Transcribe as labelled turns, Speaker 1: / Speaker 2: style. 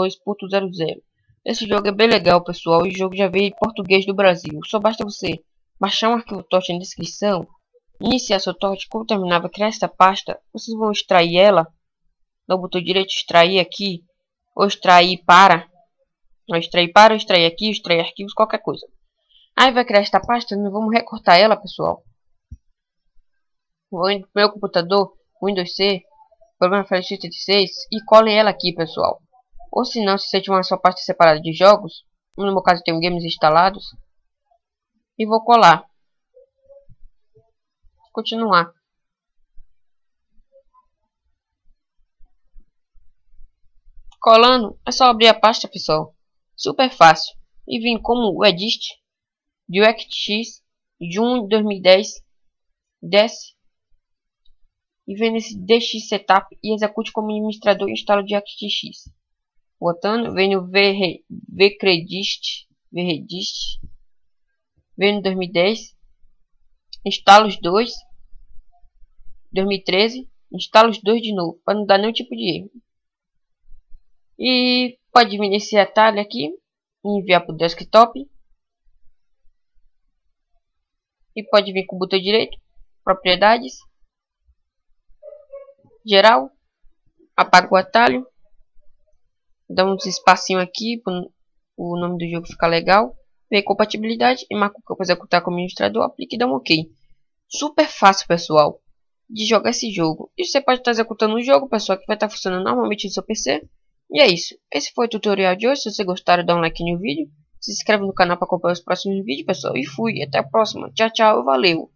Speaker 1: 2.00. Esse jogo é bem legal, pessoal, e o jogo já veio em português do Brasil. Só basta você baixar um arquivo torrent na descrição, iniciar seu torrent. Quando terminar, vai criar essa pasta. Vocês vão extrair ela, dá o botão direito, extrair aqui, ou extrair para, ou extrair aqui, extrair arquivos, qualquer coisa. Aí vai criar esta pasta, nós vamos recortar ela, pessoal. Vou no meu computador, Windows C, programa Flash 86, e colem ela aqui, pessoal. Ou se não, se você tiver uma sua pasta separada de jogos, no meu caso eu tenho games instalados, e vou colar. Continuar. Colando, é só abrir a pasta, pessoal. Super fácil. E vim como o edit, DirectX, junho de 2010, desce. E vem nesse DX Setup e execute como administrador e instala o DirectX. Botando, vem no VRedist, vem no 2010, instala os dois, 2013, instala os dois de novo, para não dar nenhum tipo de erro. E pode vir nesse atalho aqui, e enviar para o desktop. E pode vir com o botão direito, propriedades, geral, apaga o atalho. Dá uns espacinho aqui para o nome do jogo ficar legal. Vem compatibilidade e marca o campo executar como administrador. Aplique e dá um OK. Super fácil, pessoal, de jogar esse jogo. E você pode estar executando um jogo, pessoal, que vai estar funcionando normalmente no seu PC. E é isso. Esse foi o tutorial de hoje. Se vocês gostaram, dá um like no vídeo. Se inscreve no canal para acompanhar os próximos vídeos, pessoal. E fui. Até a próxima. Tchau, tchau. Valeu.